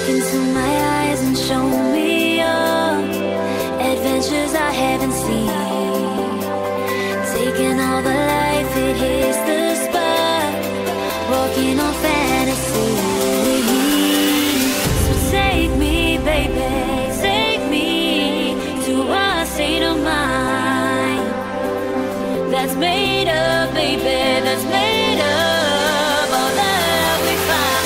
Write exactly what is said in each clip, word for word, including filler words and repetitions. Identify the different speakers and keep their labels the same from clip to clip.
Speaker 1: Look into my eyes and show me your adventures I haven't seen. Taking all the life, it hits the spot. Walking on fantasy. So take me, baby, take me to a state of mind that's made up, baby, that's made up all that we find.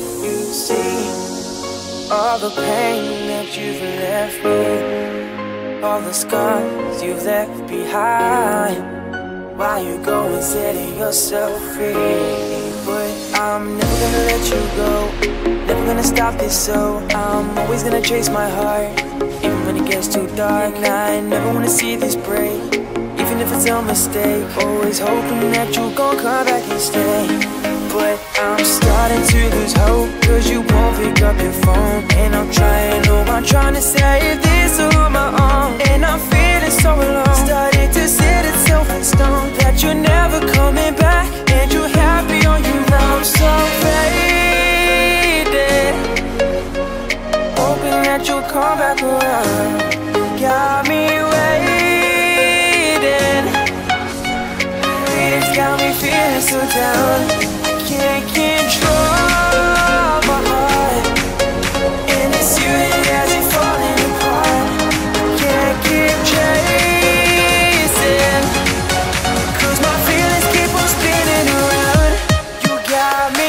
Speaker 2: all the pain that you've left me. all the scars you've left behind. Why you going setting yourself free? But I'm never gonna let you go, never gonna stop this, so I'm always gonna chase my heart, even when it gets too dark. And I never wanna see this break, even if it's a mistake. Always hoping that you gon' come back and stay. But I'm starting to lose hope, cause you won't pick up your phone. And I'm trying, oh, I'm trying to save this on my own. And I'm feeling so alone, starting to set itself in stone, that you're never coming back, and you're happy on your own. I'm so faded, hoping that you'll come back around. Got me waiting, it's got me feeling so down. Can't control my heart, and it's you that has it falling apart. Can't keep chasing, cause my feelings keep on spinning around. You got me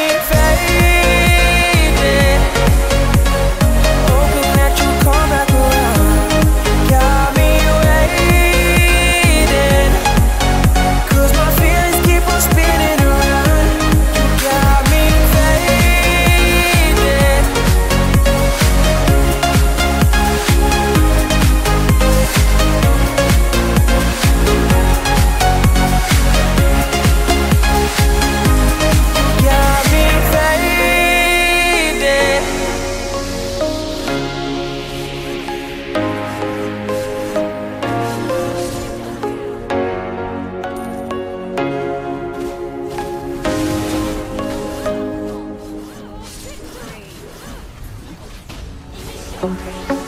Speaker 2: fading, hoping that you come back around. Got me waiting, cause my feelings keep on spinning around.
Speaker 3: Okay.